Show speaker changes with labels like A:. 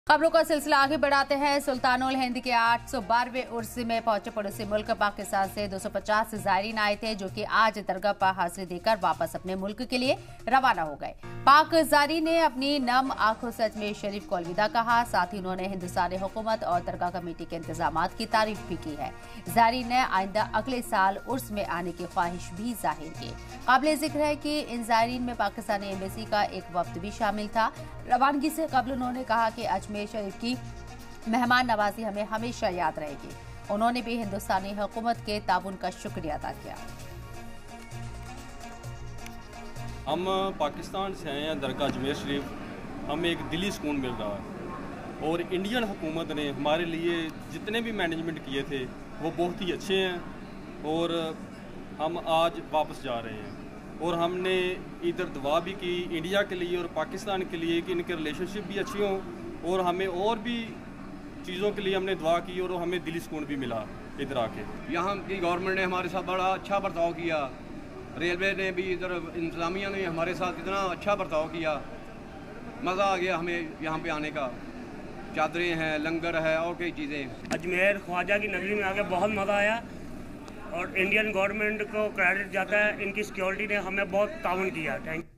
A: खबरों का सिलसिला आगे बढ़ाते हैं। सुल्तानुल हिंद के 812वें उर्स में पहुंचे पड़ोसी मुल्क पाकिस्तान से 250 ज़ायरीन आए थे, जो कि आज दरगाह पर हाजिरी देकर वापस अपने मुल्क के लिए रवाना हो गए। पाक ज़ायरीन ने अपनी नम आंखों से अजमेर शरीफ को अलविदा कहा। साथ ही उन्होंने हिंदुस्तानी हुकूमत और दरगाह कमेटी के इंतजामात की तारीफ भी की है। ज़ायरीन ने आइंदा अगले साल उर्स में आने की ख्वाहिश भी जाहिर की। काबिल जिक्र है कि इन ज़ायरीन में पाकिस्तानी एम्बेसी का एक वफ्द भी शामिल था। रवानगी से कबल उन्होंने कहा कि अजमेर शरीफ की मेहमान नवाजी हमें हमेशा याद रहेगी। उन्होंने भी हिंदुस्तानी हुकूमत के ताउन का शुक्रिया अदा किया।
B: हम पाकिस्तान से आए हैं दरगाह अजमेर शरीफ, हमें एक दिली सुकून मिल रहा है और इंडियन हुकूमत ने हमारे लिए जितने भी मैनेजमेंट किए थे वो बहुत ही अच्छे हैं और हम आज वापस जा रहे हैं। और हमने इधर दुआ भी की इंडिया के लिए और पाकिस्तान के लिए कि इनके रिलेशनशिप भी अच्छी हों और हमें और भी चीज़ों के लिए हमने दुआ की और हमें दिली सुकून भी मिला इधर आके।
C: यहाँ की गवर्नमेंट ने हमारे साथ बड़ा अच्छा बर्ताव किया, रेलवे ने भी, इधर इंतज़ामिया ने हमारे साथ इतना अच्छा बर्ताव किया, मज़ा आ गया हमें यहाँ पे आने का। चादरें हैं, लंगर है और कई चीज़ें।
D: अजमेर ख्वाजा की नगरी में आके बहुत मज़ा आया और इंडियन गवर्नमेंट को क्रेडिट जाता है, इनकी सिक्योरिटी ने हमें बहुत ताउन किया। थैंक